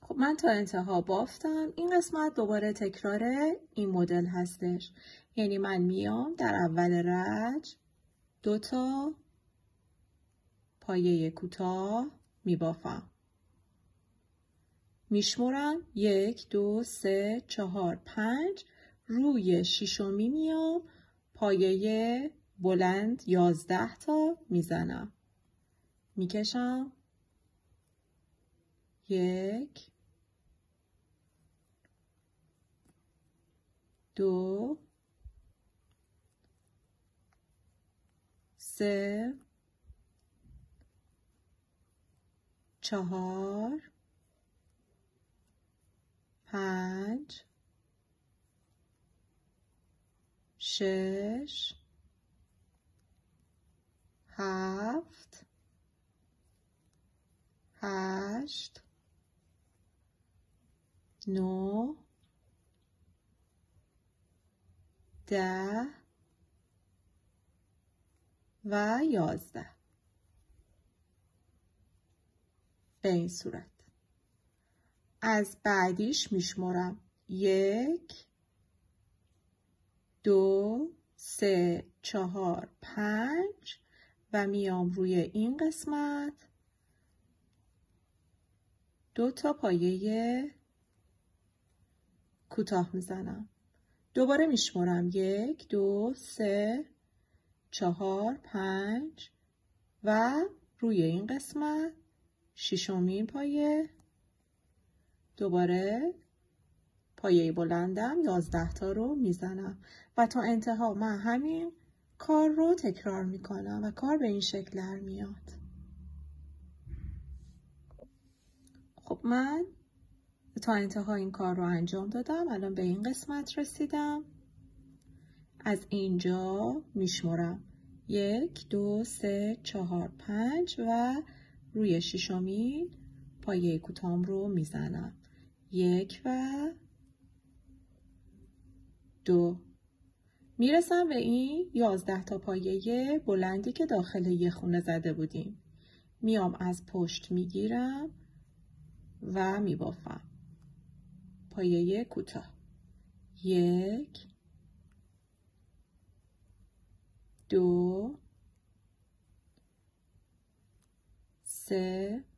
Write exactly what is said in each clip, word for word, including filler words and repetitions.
خب من تا انتها بافتم. این قسمت دوباره تکرار این مدل هستش. یعنی من میام در اول رج دو تا پایه کوتاه میبافم. میشمرم یک، دو، سه، چهار، پنج. روی شیشمی میام پایه بلند یازده تا میزنم. میکشم. یک، دو، سه، چهار، پنج، شش، هفت، هشت، نه، ده و یازده. به این صورت. از بعدیش میشمرم یک، دو، سه، چهار، پنج و میام روی این قسمت دو تا پایه کوتاه میزنم. دوباره میشمرم یک، دو، سه، چهار، پنج و روی این قسمت ششمین پایه دوباره پایه بلندم یازده تا رو میزنم و تا انتها من همین کار رو تکرار میکنم و کار به این شکل در میاد. خب من تا انتها این کار رو انجام دادم. الان به این قسمت رسیدم. از اینجا میشمرم یک، دو، سه، چهار، پنج و روی ششمین پایه کوتاهم رو میزنم. یک و دو. میرسم به این یازده تا پایه بلندی که داخل یه خونه زده بودیم. میام از پشت میگیرم و میبافم. پایه کوتاه. یک، دو، سه،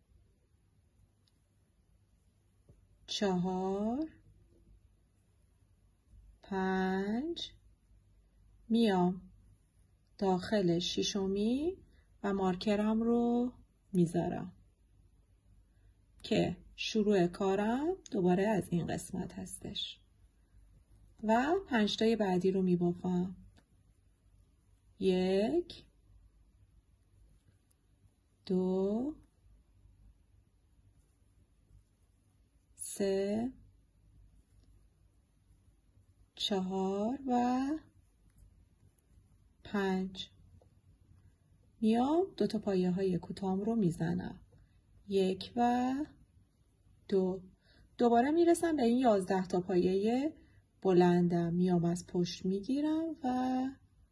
چهار، پنج. میام داخل ششمی و مارکرم رو میذارم که شروع کارم دوباره از این قسمت هستش و پنج تای بعدی رو میبافم. یک، دو، سه، چهار و پنج. میام دو تا پایه های کوتاهم رو میزنم. یک و دو. دوباره میرسم به این یازده تا پایه بلندم. میام از پشت میگیرم و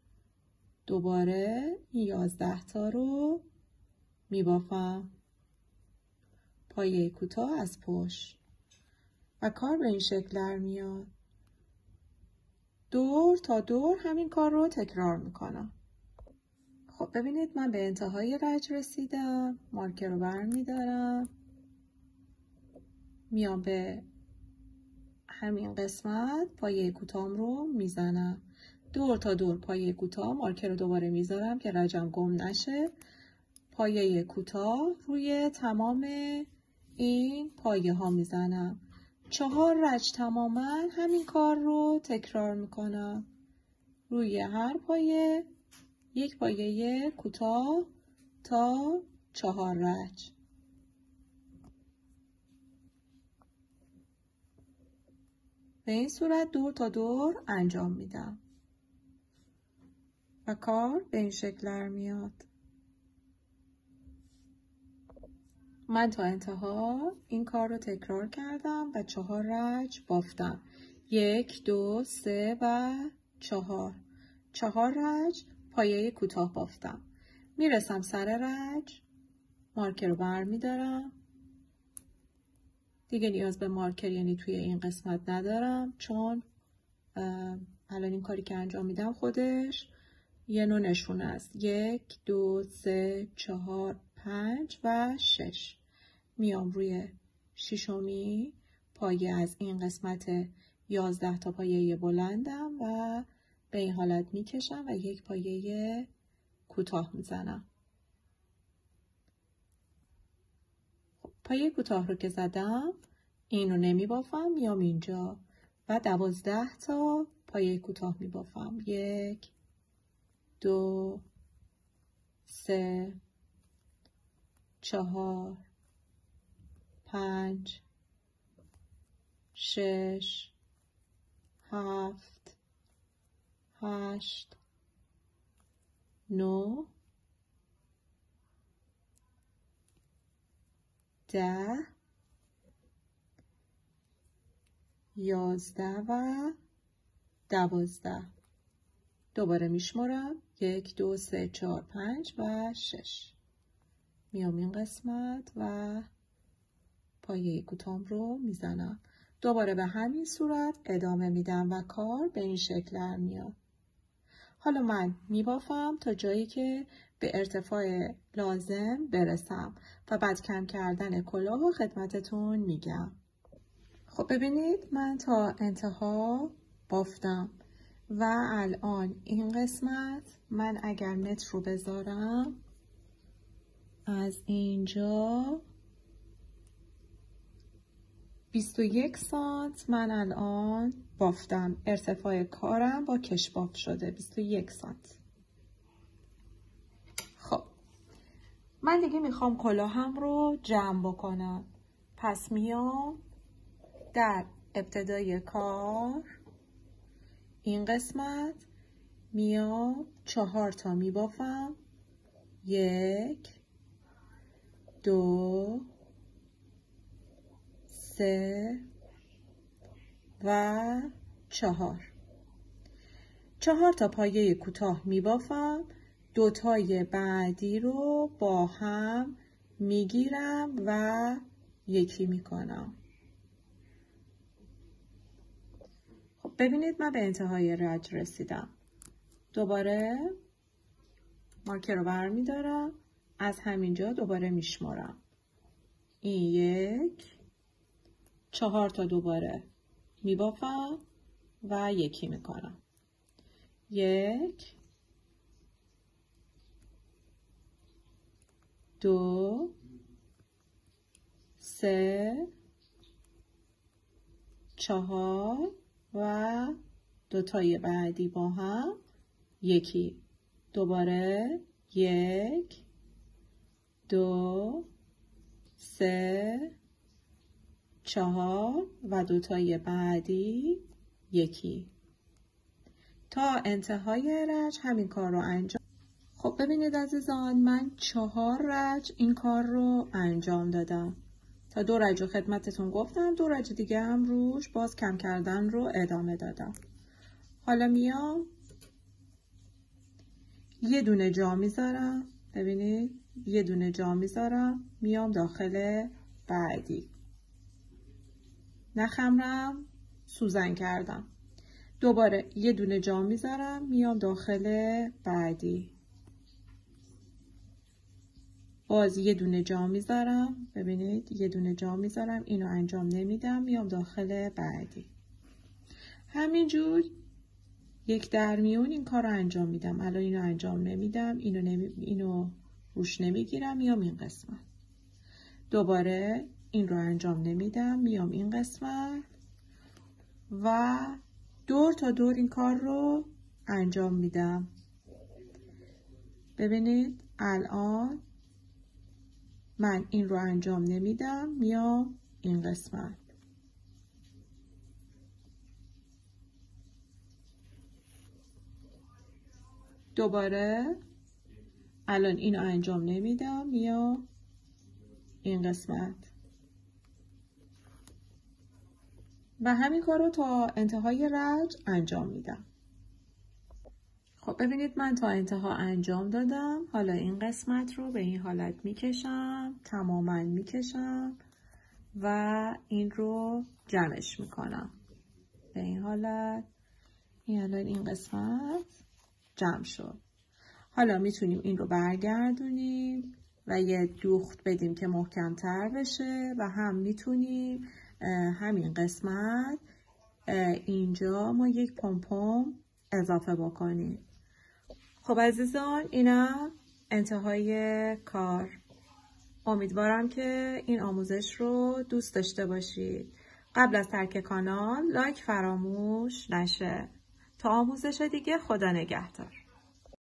دوباره این یازده تا رو میبافم. پایه کوتاه از پشت و کار به این شکل در میاد. دور تا دور همین کار رو تکرار میکنم. خب ببینید من به انتهای رج رسیدم. مارکر رو بر میدارم. میام به همین قسمت پایه کوتاهم رو میزنم. دور تا دور پایه کوتاه. مارکر رو دوباره میذارم که رجم گم نشه. پایه کوتاه روی تمام این پایه ها میزنم. چهار رج تماما همین کار رو تکرار میکنم. روی هر پایه یک پایه کوتاه تا چهار رج. به این صورت دور تا دور انجام میدم و کار به این شکل در میاد. من تا انتها این کار رو تکرار کردم و چهار رج بافتم. یک، دو، سه و چهار. چهار رج پایه کوتاه بافتم. میرسم سر رج. مارکر رو بر میدارم. دیگه نیاز به مارکر یعنی توی این قسمت ندارم، چون الان این کاری که انجام میدم خودش یه نوع نشونه است. یک، دو، سه، چهار، پنج و شش. میام روی ششمی پایه از این قسمت یازده تا پایه بلندم و به این حالت میکشم و یک پایه کوتاه میزنم. پایه کوتاه رو که زدم اینو نمی بافم، میام اینجا و دوازده تا پایه کوتاه می بافم. یک، دو، سه، چهار، پنج، شش، هفت، هشت، نه، ده، یازده و دوازده. دوباره میشمارم. یک، دو، سه، چهار، پنج و شش. میام این قسمت و پایه کوتام رو میزنم. دوباره به همین صورت ادامه میدم و کار به این شکل در میاد. حالا من میبافم تا جایی که به ارتفاع لازم برسم و بعد کم کردن کلاه رو خدمتتون میگم. خب ببینید من تا انتها بافتم و الان این قسمت من اگر متر رو بذارم از اینجا بیست و یک سانت من الان بافتم. ارتفاع کارم با کش بافت شده بیست و یک سانت. خب من دیگه میخوام کلاهم رو جمع بکنم. پس میام در ابتدای کار این قسمت میام چهار تا میبافم. یک، دو، سه و چهار. چهار تا پایه کوتاه میبافم. دو تای بعدی رو با هم میگیرم و یکی میکنم. خب ببینید من به انتهای رج رسیدم. دوباره مارکر رو برمیدارم، از همینجا دوباره میشمارم. این یک، چهار تا دوباره میبافم و یکی میکنم. یک، دو، سه، چهار و دو تای بعدی با هم یکی. دوباره یک، دو، سه، چهار و دو تای بعدی یکی. تا انتهای رج همین کار رو انجام. خب ببینید عزیزان من چهار رج این کار رو انجام دادم. تا دو رج رو خدمتتون گفتم، دو رج دیگه هم روش باز کم کردن رو ادامه دادم. حالا میام یه دونه جا میذارم. ببینید یه دونه جا میذارم، میام داخل بعدی. نخمرم سوزن کردم. دوباره یه دونه جا میذارم، میام داخل بعدی. باز یه دونه جا میذارم. ببینید یه دونه جا میذارم، اینو انجام نمیدم، میام داخل بعدی. همینجور یک درمیون این کار رو انجام میدم. الان اینو انجام نمیدم، اینو نمی... اینو روش نمیگیرم، میام این قسمت. دوباره این رو انجام نمیدم، میام این قسمت و دور تا دور این کار رو انجام میدم. ببینید الان من این رو انجام نمیدم، میام این قسمت. دوباره الان اینو انجام نمیدم، میام این قسمت و همین کار رو تا انتهای رج انجام میدم. خب ببینید من تا انتها انجام دادم. حالا این قسمت رو به این حالت میکشم، تماما میکشم و این رو جمعش میکنم به این حالت. این الان این قسمت جمع شد. حالا میتونیم این رو برگردونیم و یه دوخت بدیم که محکم‌تر بشه و هم میتونیم همین قسمت اینجا ما یک پمپم اضافه بکنیم. خب عزیزان اینم انتهای کار. امیدوارم که این آموزش رو دوست داشته باشید. قبل از ترک کانال لایک فراموش نشه. تا آموزش دیگه خدا نگهدار.